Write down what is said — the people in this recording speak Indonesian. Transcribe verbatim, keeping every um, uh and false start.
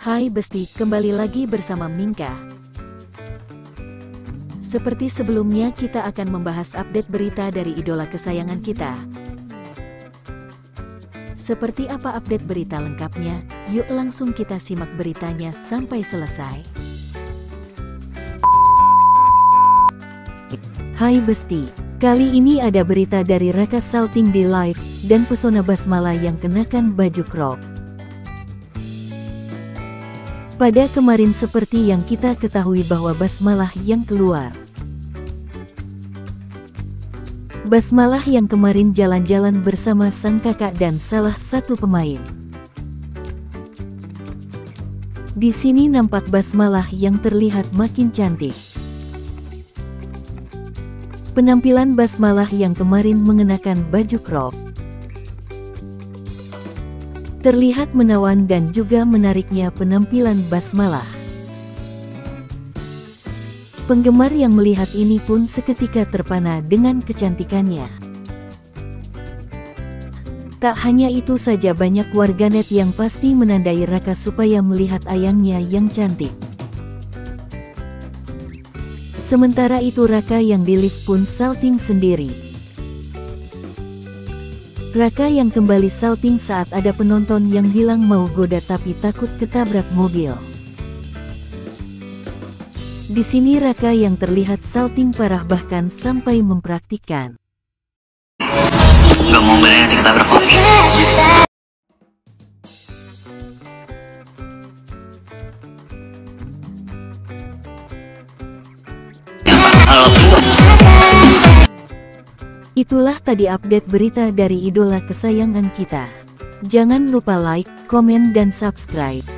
Hai Besti, kembali lagi bersama Mingka. Seperti sebelumnya, kita akan membahas update berita dari idola kesayangan kita. Seperti apa update berita lengkapnya? Yuk langsung kita simak beritanya sampai selesai. Hai Besti, kali ini ada berita dari Raka Salting di live, dan pesona Basmala yang kenakan baju crop. Pada kemarin seperti yang kita ketahui bahwa Basmalah yang keluar. Basmalah yang kemarin jalan-jalan bersama sang kakak dan salah satu pemain. Di sini nampak Basmalah yang terlihat makin cantik. Penampilan Basmalah yang kemarin mengenakan baju crop terlihat menawan dan juga menariknya penampilan Basmalah. Penggemar yang melihat ini pun seketika terpana dengan kecantikannya. Tak hanya itu saja, banyak warganet yang pasti menandai Raka supaya melihat ayangnya yang cantik. Sementara itu Raka yang di live pun salting sendiri. Raka yang kembali salting saat ada penonton yang bilang mau goda tapi takut ketabrak mobil. Di sini Raka yang terlihat salting parah bahkan sampai mempraktikkan. Gak mau berani nanti ketabrak mobil. Itulah tadi update berita dari idola kesayangan kita. Jangan lupa like, komen dan subscribe.